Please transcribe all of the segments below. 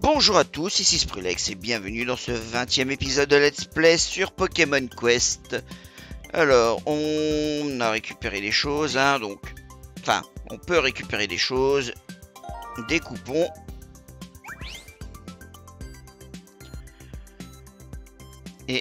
Bonjour à tous, ici Sprilex et bienvenue dans ce 20e épisode de Let's Play sur Pokémon Quest. Alors, on a récupéré des choses, donc... Enfin, on peut récupérer des choses, des coupons. Et...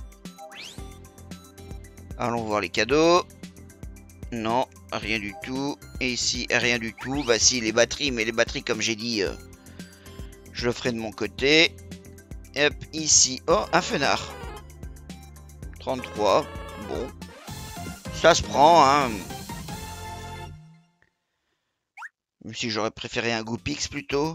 allons voir les cadeaux. Non, rien du tout. Et ici, rien du tout. Bah si, les batteries, mais les batteries, comme j'ai dit... je le ferai de mon côté. Hop, ici. Oh, un fenard. 33. Bon. Ça se prend, hein. Même si j'aurais préféré un Goupix plutôt.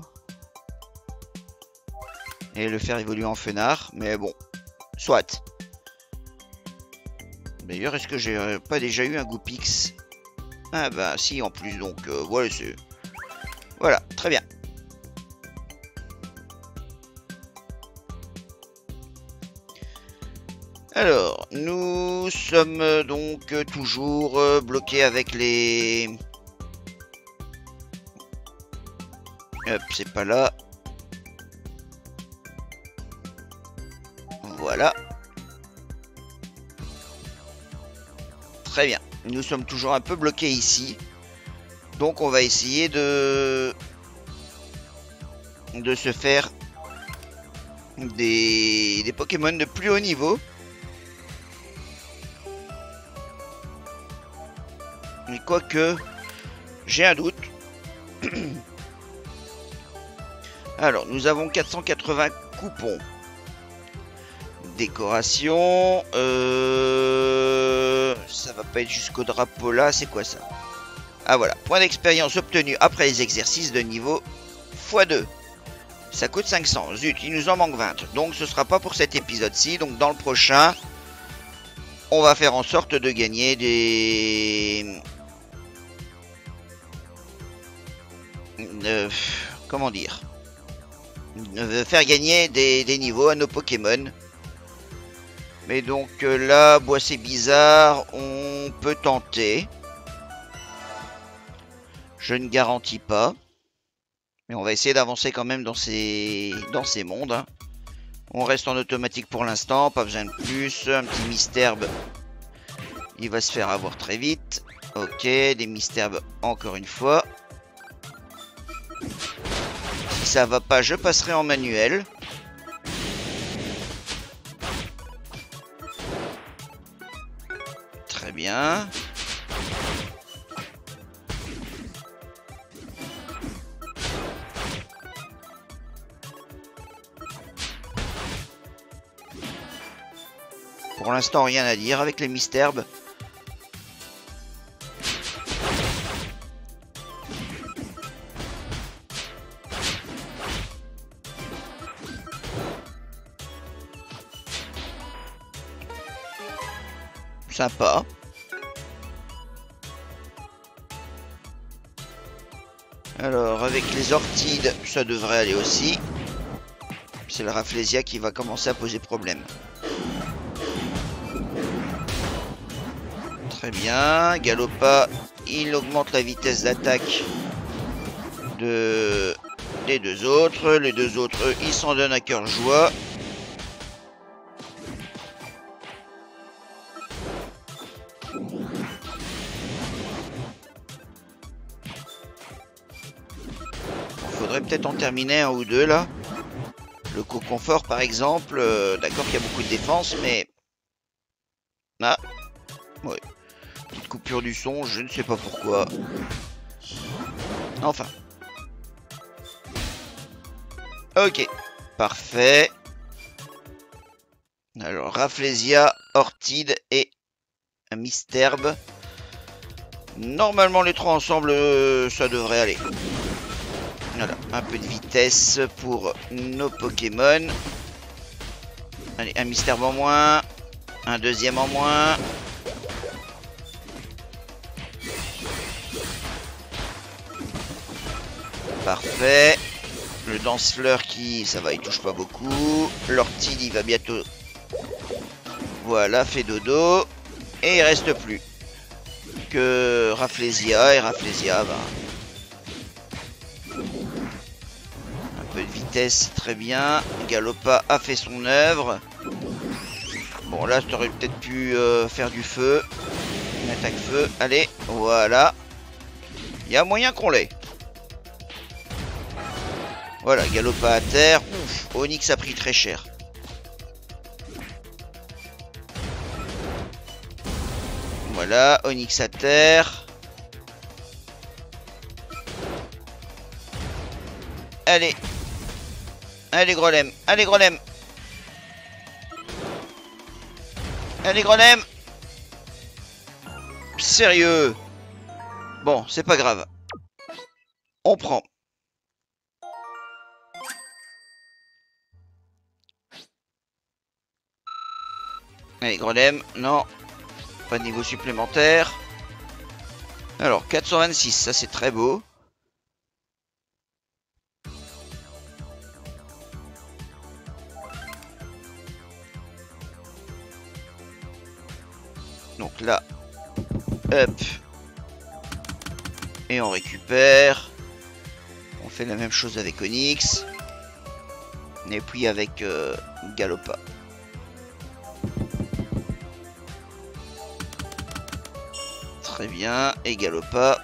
Et le faire évoluer en fenard. Mais bon. Soit. D'ailleurs, est-ce que j'ai pas déjà eu un Goupix? Ah bah si, en plus. Donc, voilà, c'est... Voilà, très bien. Alors, nous sommes donc toujours bloqués avec les... Hop, c'est pas là. Voilà. Très bien. Nous sommes toujours un peu bloqués ici. Donc on va essayer de se faire des Pokémon de plus haut niveau. Mais quoique, j'ai un doute. Alors, nous avons 480 coupons. Décoration. Ça va pas être jusqu'au drapeau là. C'est quoi ça? Ah voilà. Point d'expérience obtenu après les exercices de niveau x2. Ça coûte 500. Zut, il nous en manque 20. Donc ce sera pas pour cet épisode-ci. Donc dans le prochain, on va faire en sorte de gagner des... comment dire, faire gagner des niveaux à nos Pokémon. Mais donc là, bois c'est bizarre, on peut tenter. Je ne garantis pas. Mais on va essayer d'avancer quand même dans ces mondes. Hein. On reste en automatique pour l'instant, pas besoin de plus. Un petit Misturb, il va se faire avoir très vite. Ok, des Misturb encore une fois. Si ça va pas, je passerai en manuel. Très bien. Pour l'instant, rien à dire avec les Misturb. Sympa. Alors, avec les ortides, ça devrait aller aussi. C'est le Rafflesia qui va commencer à poser problème. Très bien. Galopa, il augmente la vitesse d'attaque des deux autres. Les deux autres, ils s'en donnent à cœur joie. Faudrait peut-être en terminer un ou deux là. Le co-confort par exemple, d'accord qu'il y a beaucoup de défense, mais... Ah, ouais. Petite coupure du son, je ne sais pas pourquoi. Enfin. Ok, parfait. Alors, Rafflesia, Ortide et un Misturb. Normalement, les trois ensemble, ça devrait aller. Voilà, un peu de vitesse pour nos Pokémon. Allez, un Misturb en moins. Un deuxième en moins. Parfait. Le Dansefleur qui, ça va, il touche pas beaucoup. L'Ortide, il va bientôt... Voilà, fait dodo. Et il reste plus que Rafflesia. Et Rafflesia va... peu de vitesse, très bien. Galopa a fait son œuvre. Bon, là, tu aurais peut-être pu faire du feu. Une attaque feu. Allez, voilà. Il y a moyen qu'on l'ait. Voilà, Galopa à terre. Ouf, Onyx a pris très cher. Voilà, Onyx à terre. Allez. Allez, Grolem. Allez, Grolem. Allez, Grolem. Sérieux. Bon, c'est pas grave. On prend. Allez, Grolem. Non. Pas de niveau supplémentaire. Alors, 426, ça c'est très beau. Donc là, hop. Et on récupère. On fait la même chose avec Onyx. Et puis avec Galopa. Très bien. Et Galopa.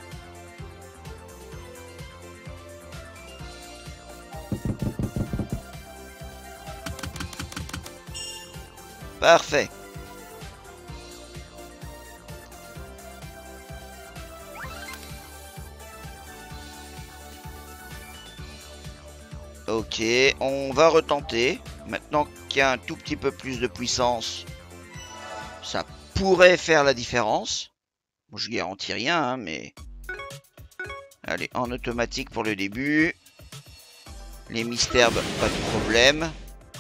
Parfait. Ok, on va retenter. Maintenant qu'il y a un tout petit peu plus de puissance, ça pourrait faire la différence. Bon, je garantis rien, hein, mais... Allez, en automatique pour le début. Les mystères, pas de problème.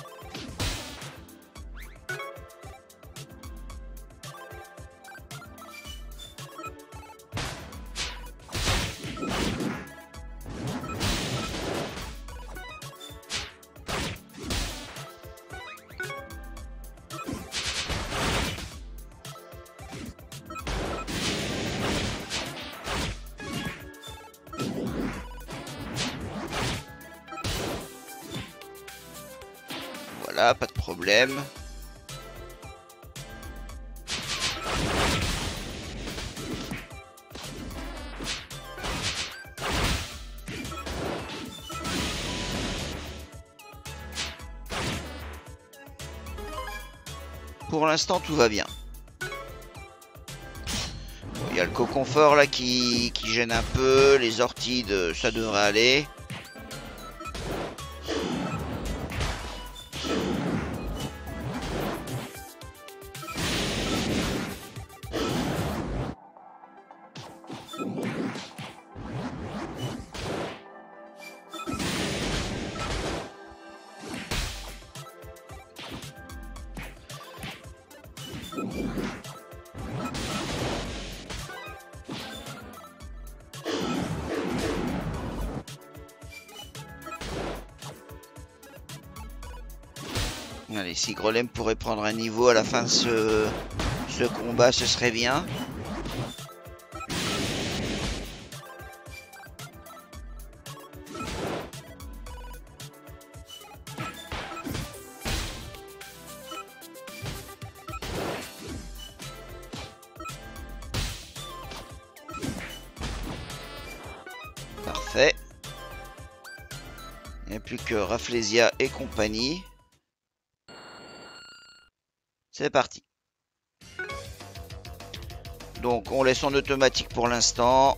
Voilà, pas de problème. Pour l'instant, tout va bien. Il y a le coconfort là qui gêne un peu. Les ortides, ça devrait aller. Allez, si Grolem pourrait prendre un niveau à la fin de ce combat, ce serait bien. Parfait. Il n'y a plus que Rafflesia et compagnie. C'est parti. Donc on laisse en automatique pour l'instant.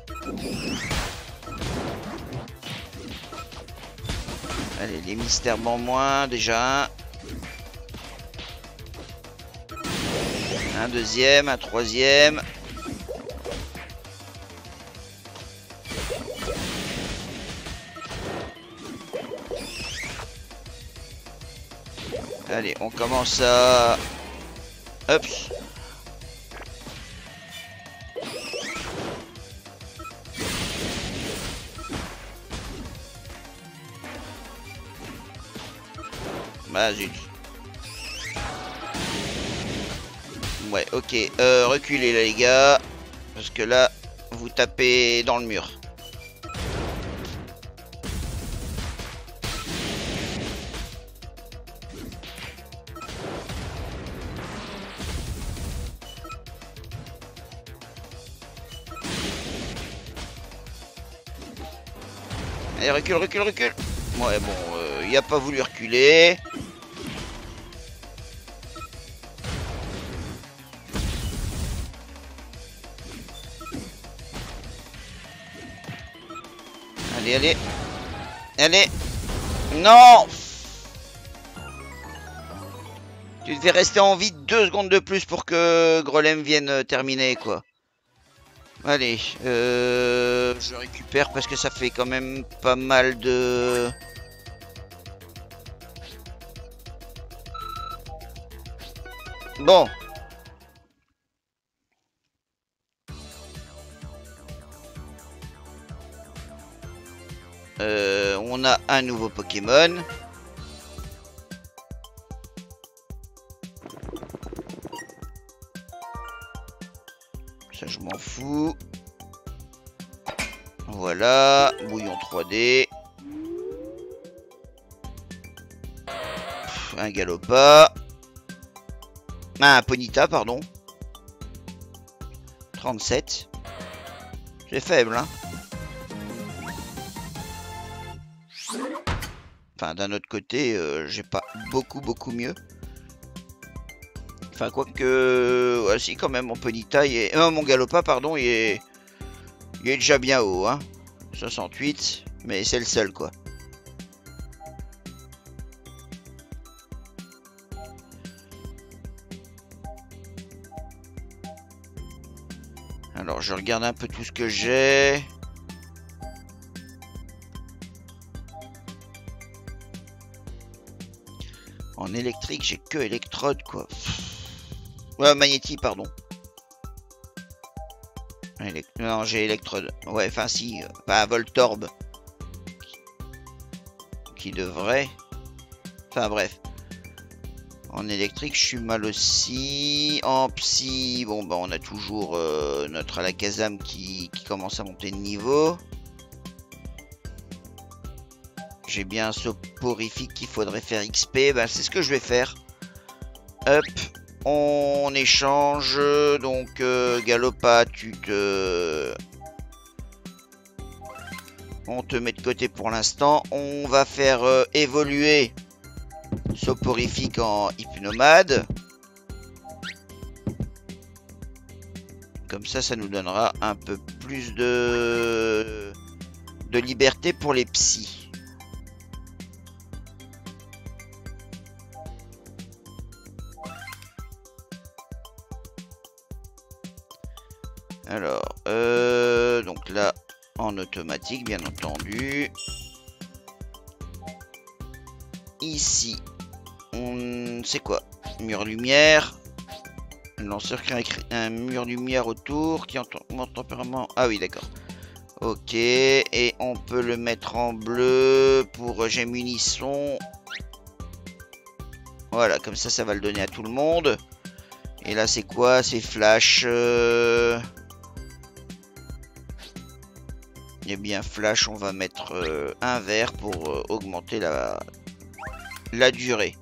Allez, les mystères en moins, déjà un. Un deuxième, un troisième. Allez, on commence à... Hop. Bah zut. Ouais, ok. Reculez là les gars. Parce que là, vous tapez dans le mur. Allez, recule, recule, recule. Ouais, bon, il a pas voulu reculer. Allez, allez. Allez. Non! Tu devais rester en vie 2 secondes de plus pour que Grelem vienne terminer, quoi. Allez, je récupère parce que ça fait quand même pas mal de... Bon. On a un nouveau Pokémon. Ça, je m'en fous. Voilà, bouillon 3D. Un Galopa. Ah, un Ponyta, pardon. 37. C'est faible, hein. Enfin, d'un autre côté, j'ai pas beaucoup mieux. Enfin, quoique... Ouais, si, quand même, mon Ponyta, mon Galopa, pardon, il est déjà bien haut, hein. 68, mais c'est le seul, quoi. Alors, je regarde un peu tout ce que j'ai. En électrique, j'ai que électrode, quoi. Ouais, magnétique, pardon. Non, j'ai électrode. Ouais, enfin si, pas Voltorb. Qui devrait... Enfin bref. En électrique, je suis mal aussi. En psy, bon bah on a toujours notre Alakazam qui commence à monter de niveau. J'ai bien un soporifique qu'il faudrait faire XP. Bah, c'est ce que je vais faire. Hop. On échange. Donc, Galopa, on te met de côté pour l'instant. On va faire évoluer Soporifique en Hypnomade. Comme ça nous donnera un peu plus de liberté pour les psys. Alors, donc là, en automatique, bien entendu. Ici, on sait quoi? Mur lumière. Un lanceur crée un mur lumière autour qui augmente tempérament. Ah oui, d'accord. Ok, et on peut le mettre en bleu pour j'ai munitions. Voilà, comme ça va le donner à tout le monde. Et là, c'est quoi? C'est flash. Eh bien, flash, on va mettre un vert pour augmenter la durée.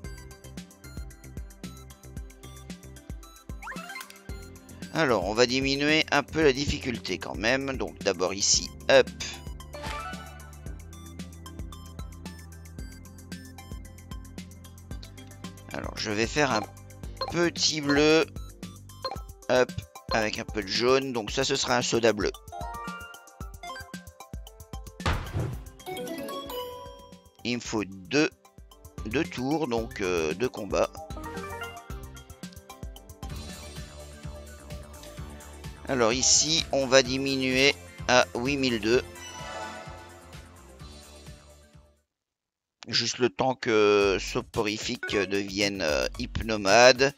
Alors, on va diminuer un peu la difficulté quand même. Donc, d'abord ici, hop. Alors, je vais faire un petit bleu. Hop, avec un peu de jaune. Donc, ça, ce sera un soda bleu. Il me faut deux tours, donc 2 combats. Alors ici, on va diminuer à 8002. Juste le temps que Soporifique devienne Hypnomade.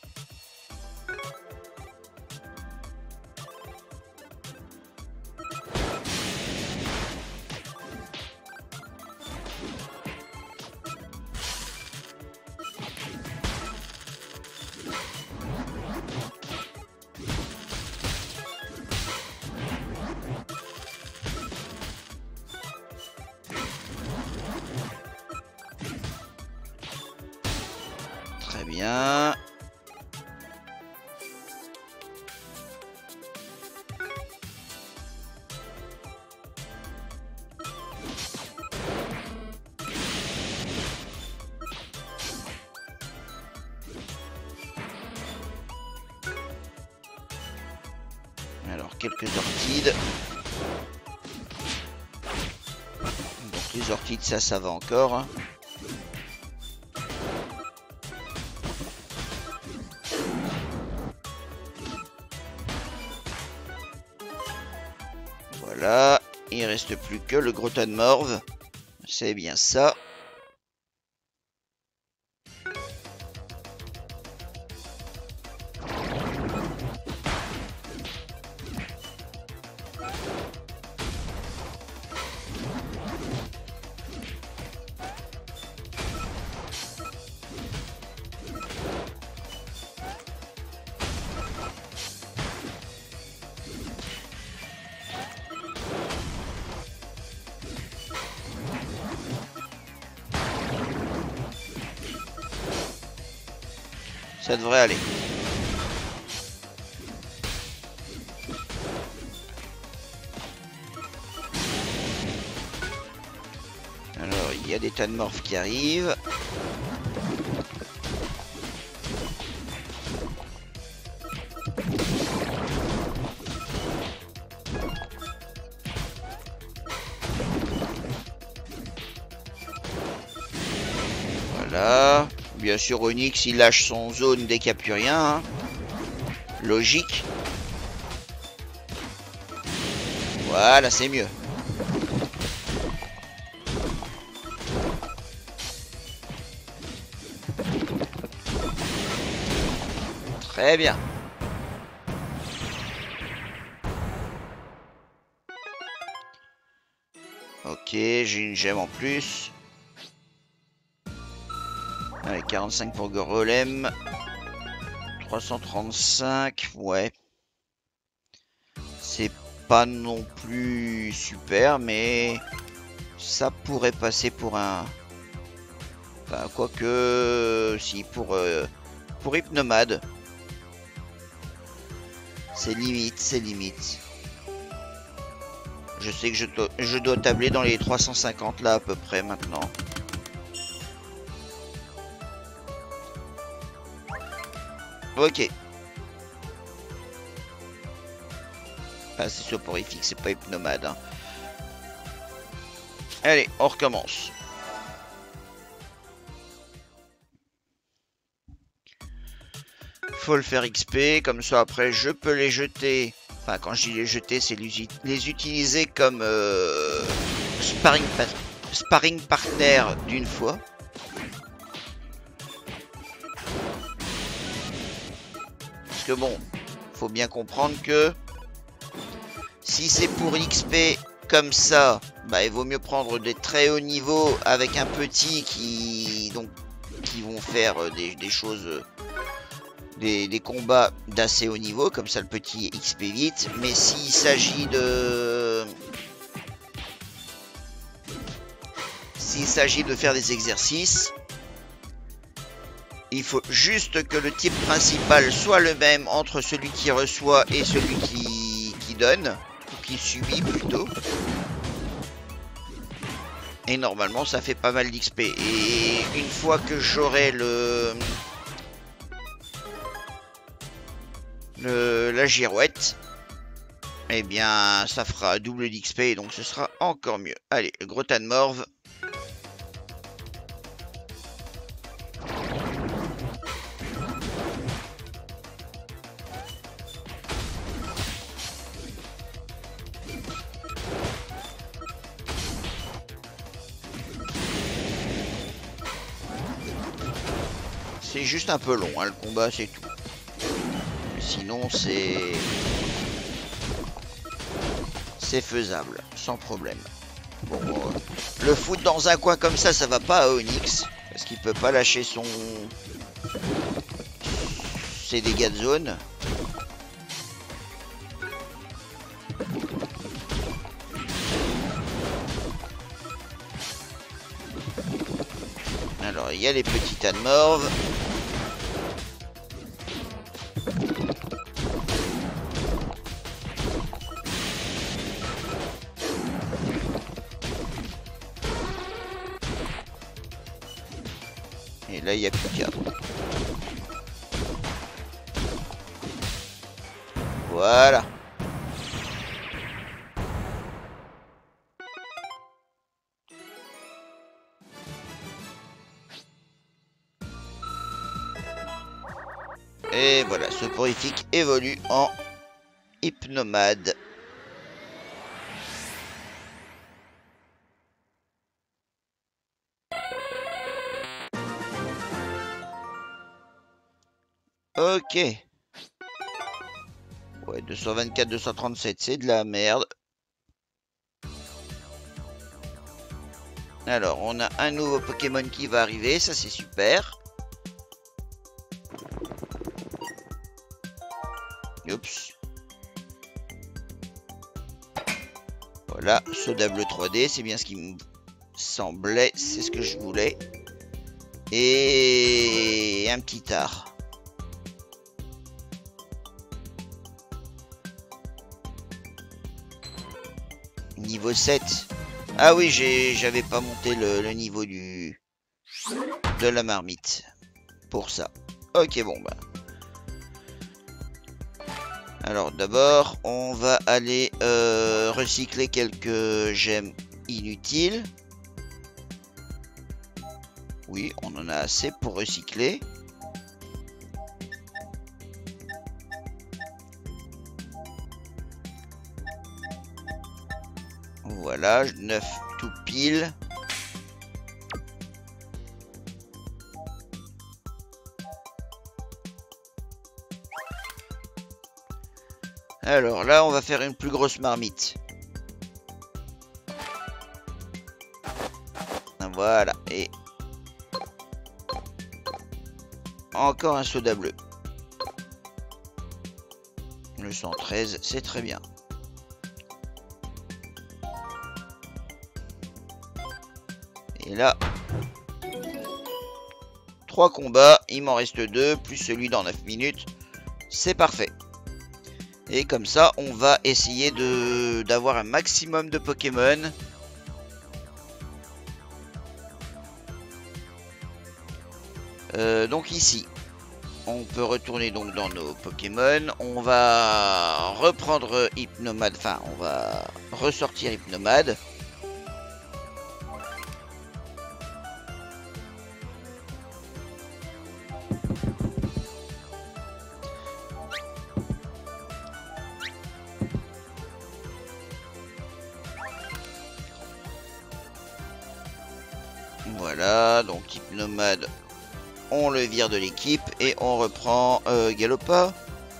Très bien. quelques ortides. Donc les ortides, ça va encore. Hein. Voilà, il reste plus que le gros tas de morve. C'est bien ça. Ça devrait aller. Alors, il y a des tas de morphes qui arrivent. Voilà. Bien sûr, Onyx, il lâche son zone dès qu'il n'y a plus rien. Hein. Logique. Voilà, c'est mieux. Très bien. Ok, j'ai une gemme en plus. Allez, 45 pour Gorolem. 335, ouais. C'est pas non plus super, mais ça pourrait passer pour un... Enfin, quoique... Si, pour Hypnomade. C'est limite, c'est limite. Je sais que je dois tabler dans les 350 là à peu près maintenant. Ok. Ah, c'est soporifique, c'est pas Hypnomade. Hein. Allez, on recommence. Faut le faire XP, comme ça après je peux les jeter. Enfin, quand je dis les jeter, c'est les utiliser comme sparring partner d'une fois. Parce que bon, faut bien comprendre que si c'est pour l'XP comme ça, bah il vaut mieux prendre des très hauts niveaux avec un petit qui vont faire des choses, des combats d'assez haut niveau, comme ça le petit XP vite. Mais s'il s'agit de faire des exercices, il faut juste que le type principal soit le même entre celui qui reçoit et celui qui donne, ou qui subit plutôt. Et normalement ça fait pas mal d'XP. Et une fois que j'aurai la girouette, eh bien ça fera double d'XP et donc ce sera encore mieux. Allez, le gros tas de morve. C'est juste un peu long, hein, le combat, c'est tout. Mais sinon, c'est faisable, sans problème. Bon, le foutre dans un coin comme ça va pas à Onyx, parce qu'il peut pas lâcher ses dégâts de zone. Alors, il y a les petits tas de morve. Et là, il n'y a plus qu'à. Voilà. Et voilà, soporifique évolue en Hypnomade. Ok. Ouais, 224, 237, c'est de la merde. Alors, on a un nouveau Pokémon qui va arriver, ça c'est super. Oups. Voilà, soda bleu 3D, c'est bien ce qui me semblait, c'est ce que je voulais. Et un petit art. Niveau 7. Ah oui, j'avais pas monté le niveau de la marmite. Pour ça. Ok, bon bah. Alors d'abord, on va aller recycler quelques gemmes inutiles. Oui, on en a assez pour recycler. Voilà, 9 tout pile. Alors là, on va faire une plus grosse marmite. Voilà, et encore un soda bleu. Le 113, c'est très bien. Et là, 3 combats, il m'en reste 2, plus celui dans 9 minutes. C'est parfait. Et comme ça, on va essayer d'avoir un maximum de Pokémon. Donc ici, on peut retourner donc dans nos Pokémon. On va reprendre Hypnomade, enfin, on va ressortir Hypnomade. Voilà, donc Hypnomade, on le vire de l'équipe et on reprend Galopa.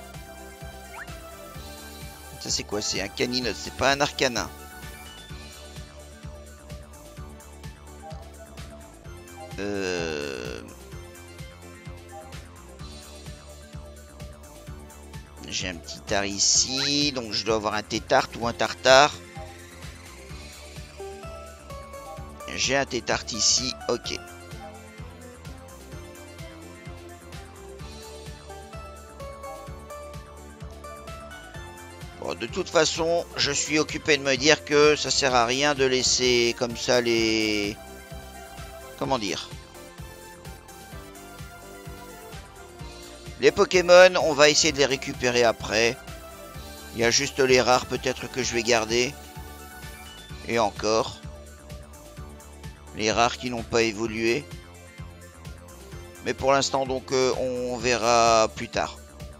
Ça c'est quoi? C'est un Caninote, c'est pas un Arcanin. J'ai un petit tar ici, donc je dois avoir un Tétart ou un Tartare. J'ai un Tétart ici, ok. Bon, de toute façon, je suis occupé de me dire que ça sert à rien de laisser comme ça les... Comment dire? Les Pokémon, on va essayer de les récupérer après. Il y a juste les rares peut-être que je vais garder. Et encore. Les rares qui n'ont pas évolué. Mais pour l'instant, donc, on verra plus tard.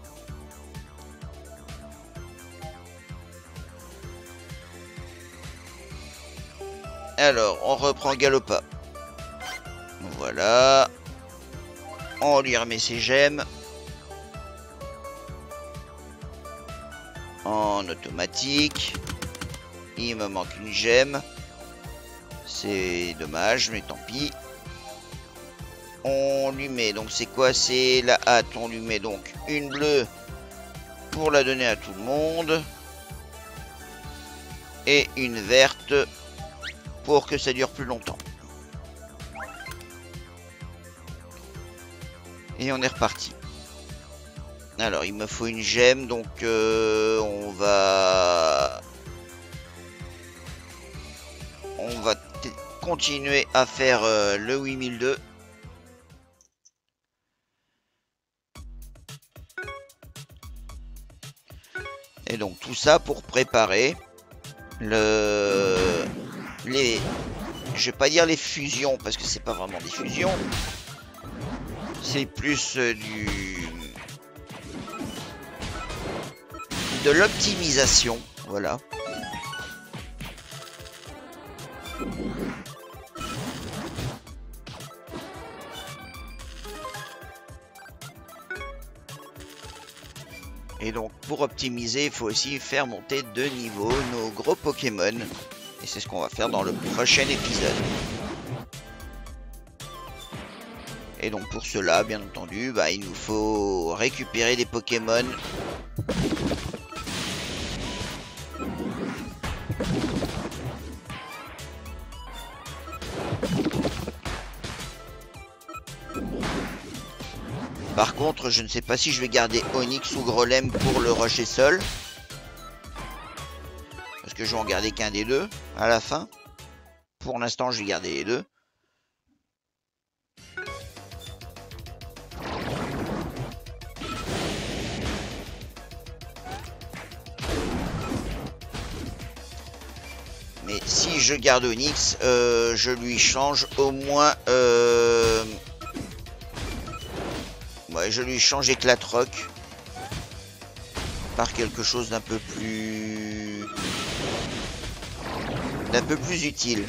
Alors, on reprend Galopa. Voilà. On lui remet ses gemmes. En automatique. Il me manque une gemme. C'est dommage, mais tant pis. On lui met, donc c'est quoi? C'est la hâte. On lui met donc une bleue pour la donner à tout le monde. Et une verte pour que ça dure plus longtemps. Et on est reparti. Alors, il me faut une gemme, donc on va continuer à faire le 8002. Et donc tout ça pour préparer je vais pas dire les fusions parce que c'est pas vraiment des fusions. C'est plus de l'optimisation. Voilà. Et donc pour optimiser, il faut aussi faire monter de niveau nos gros Pokémon. Et c'est ce qu'on va faire dans le prochain épisode. Et donc pour cela, bien entendu, il nous faut récupérer des Pokémon. Par contre, je ne sais pas si je vais garder Onix ou Grolem pour le rusher seul. Parce que je vais en garder qu'un des deux à la fin. Pour l'instant, je vais garder les deux. Mais si je garde Onix, je lui change au moins... Ouais, je lui change Éclatroc par quelque chose d'un peu plus utile.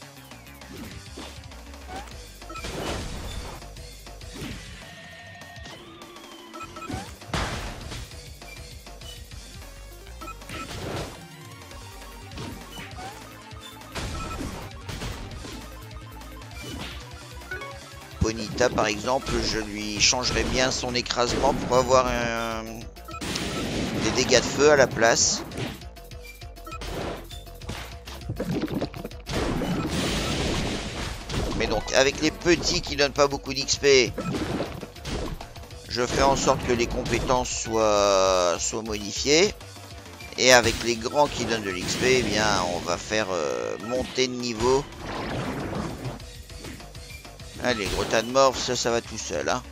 Ponyta par exemple, je lui changerais bien son écrasement pour avoir des dégâts de feu à la place. Mais donc avec les petits qui donnent pas beaucoup d'XP, je fais en sorte que les compétences soient modifiées. Et avec les grands qui donnent de l'XP, eh bien on va faire monter de niveau. Allez, gros tas de morph, ça va tout seul, hein.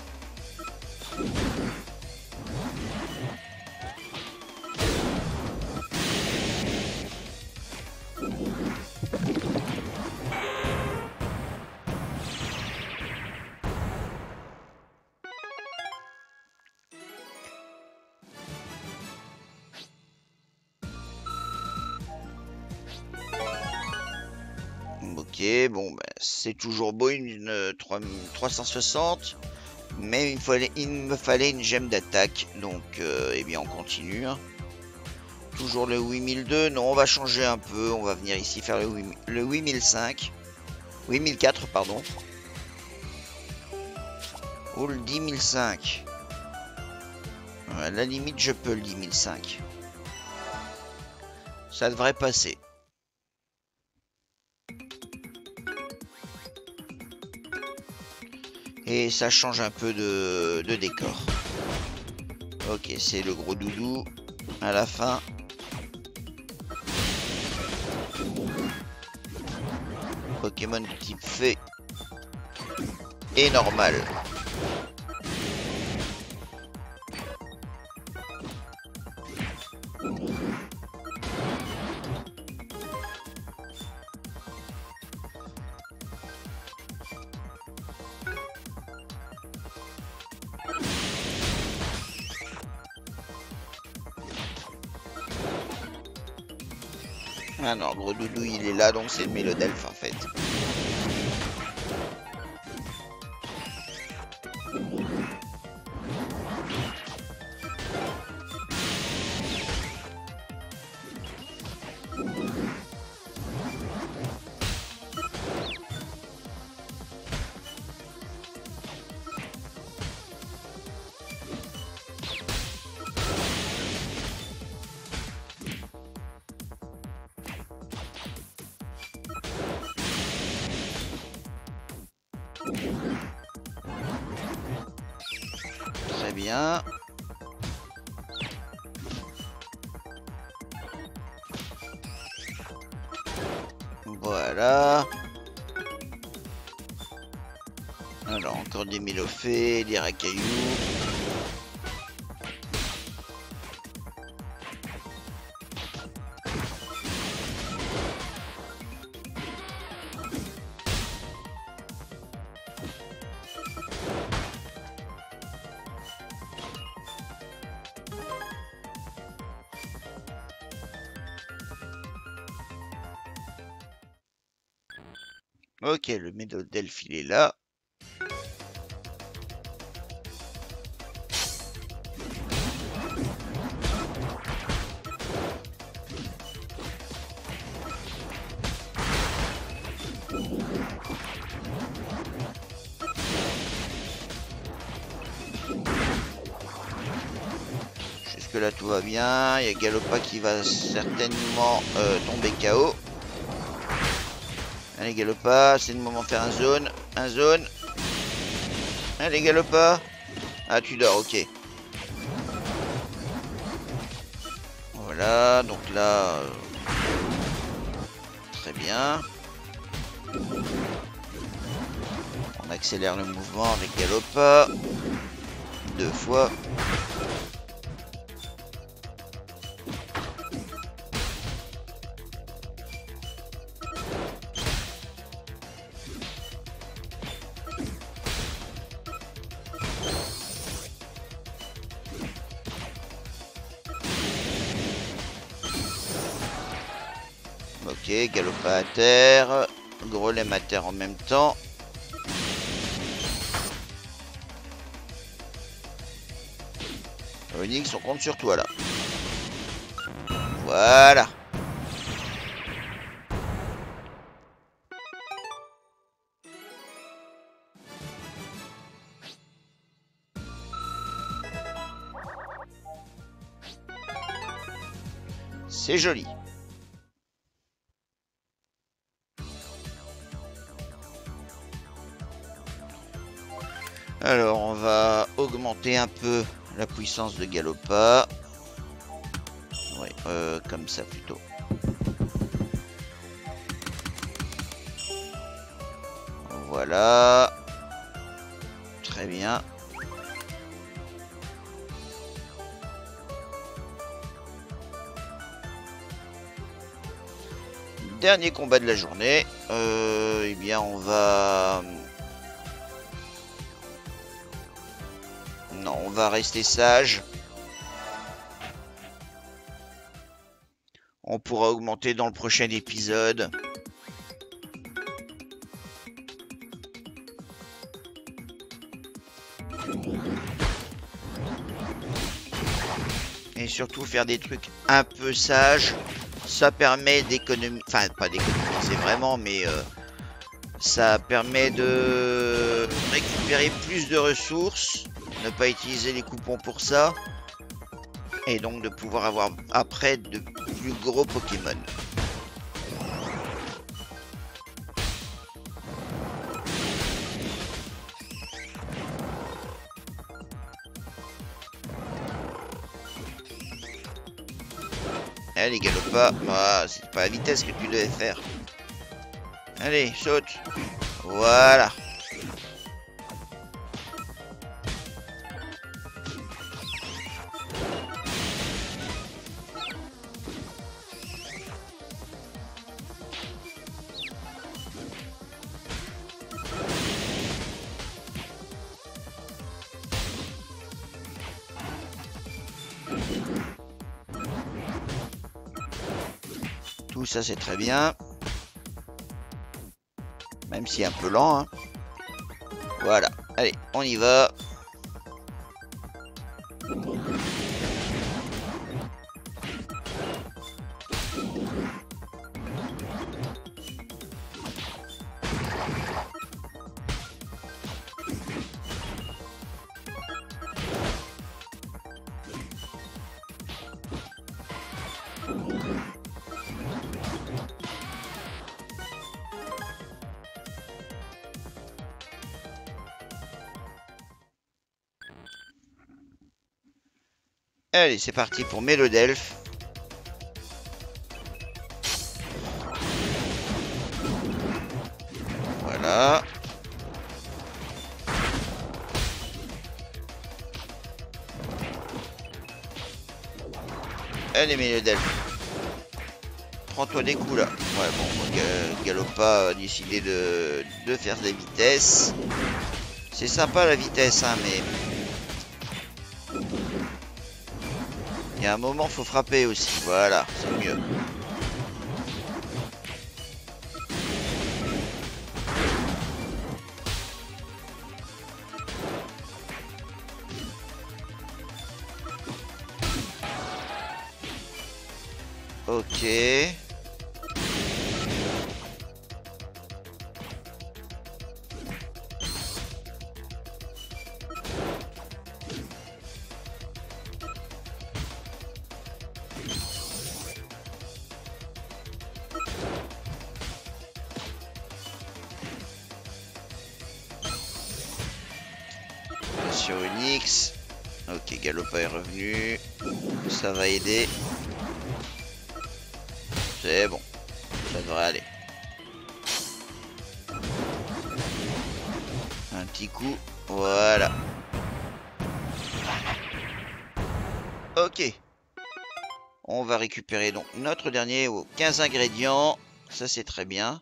Ok, bon, c'est toujours beau, une 360. Mais il me fallait une gemme d'attaque. Donc, eh bien, on continue. Hein. Toujours le 8002. Non, on va changer un peu. On va venir ici faire le 8005. 8004, pardon. Ou le 10005. À la limite, je peux le 10005. Ça devrait passer. Et ça change un peu de décor. Ok, c'est le gros doudou à la fin. Pokémon de type fée et normal. Ah non, gros doudou il est là, donc c'est le Mélodelphe en fait. Très bien. Voilà. Alors, encore des Mélophées, des Racailloux. Ok, le Mélodelfe, il est là. Jusque-là, tout va bien. Il y a Galopa qui va certainement tomber KO. Allez, Galopa, c'est le moment de faire un zone. Un zone. Allez, Galopa. Ah, tu dors, ok. Voilà, donc là... très bien. On accélère le mouvement avec Galopa. 2 fois. Ok, Galopa à terre. Grolem à terre en même temps. Onyx, on compte sur toi là. Voilà. C'est joli. Alors, on va augmenter un peu la puissance de Galopa. Oui, comme ça plutôt. Voilà. Très bien. Dernier combat de la journée. Eh bien, on va... Non, on va rester sage. On pourra augmenter dans le prochain épisode. Et surtout faire des trucs un peu sages. Ça permet d'économiser... Enfin, pas d'économiser vraiment, mais... ça permet de récupérer plus de ressources. Ne pas utiliser les coupons pour ça. Et donc de pouvoir avoir après de plus gros Pokémon. Allez, Galopa. Ah, c'est pas la vitesse que tu devais faire. Allez, saute. Voilà. Tout ça, c'est très bien. Même si un peu lent. Hein. Voilà. Allez, on y va. Allez, c'est parti pour Mélodelfe. Voilà. Allez, Mélodelfe. Prends-toi des coups là. Ouais, bon, Galopa a décidé de faire de la vitesse. C'est sympa la vitesse, hein, mais... il y a un moment, faut frapper aussi. Voilà, c'est mieux. Ok. Sur Unix. Ok, Galopa est revenu. Ça va aider. C'est bon. Ça devrait aller. Un petit coup. Voilà. Ok. On va récupérer donc notre dernier aux 15 ingrédients. Ça, c'est très bien.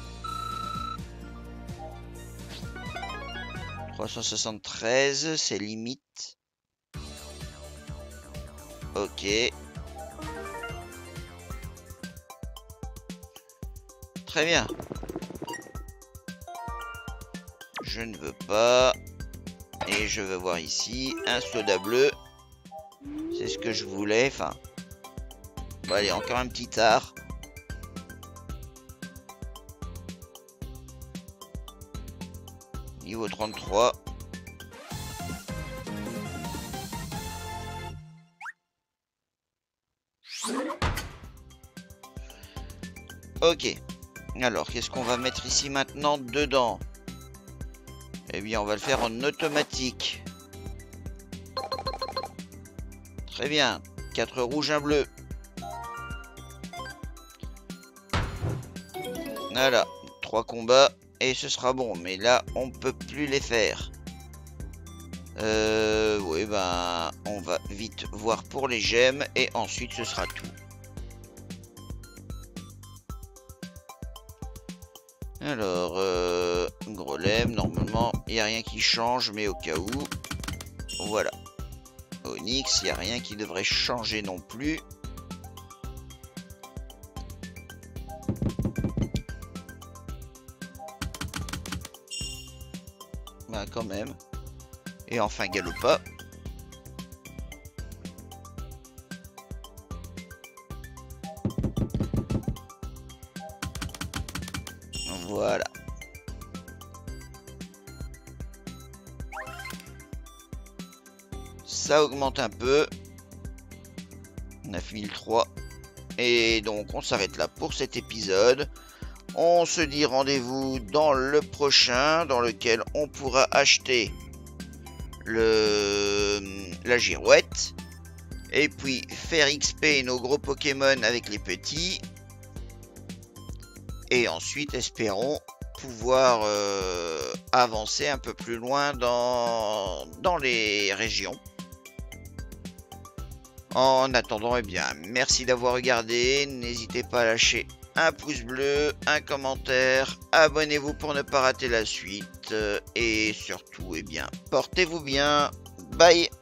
373, c'est limite. Ok. Très bien. Je ne veux pas. Et je veux voir ici un soda bleu. C'est ce que je voulais. Enfin. Bon, allez, encore un petit art. Niveau 33. Ok. Alors, qu'est-ce qu'on va mettre ici maintenant dedans? Eh bien, on va le faire en automatique. Très bien. 4 rouges, 1 bleu. Voilà. 3 combats. Et ce sera bon. Mais là, on peut plus les faire. Oui, ben, on va vite voir pour les gemmes. Et ensuite, ce sera tout. Alors, Golem, normalement, il n'y a rien qui change, mais au cas où, voilà. Onyx, il n'y a rien qui devrait changer non plus. Ben, quand même. Et enfin, Galopa. Voilà. Ça augmente un peu. 9003. Et donc on s'arrête là pour cet épisode. On se dit rendez-vous dans le prochain, dans lequel on pourra acheter la girouette. Et puis faire XP nos gros Pokémon avec les petits. Et ensuite, espérons pouvoir avancer un peu plus loin dans les régions. En attendant, eh bien, merci d'avoir regardé. N'hésitez pas à lâcher un pouce bleu, un commentaire. Abonnez-vous pour ne pas rater la suite. Et surtout, eh bien, portez-vous bien. Bye!